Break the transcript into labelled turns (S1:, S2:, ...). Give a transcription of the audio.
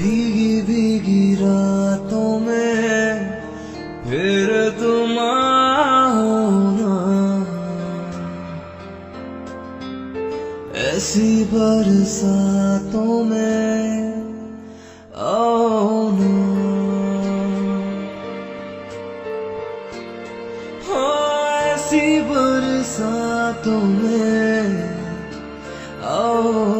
S1: भीगी भीगी रातों में फिर तुम आओ ना, ऐसी बरसातों में आओ ना। हाँ, ऐसी बरसातों में आओ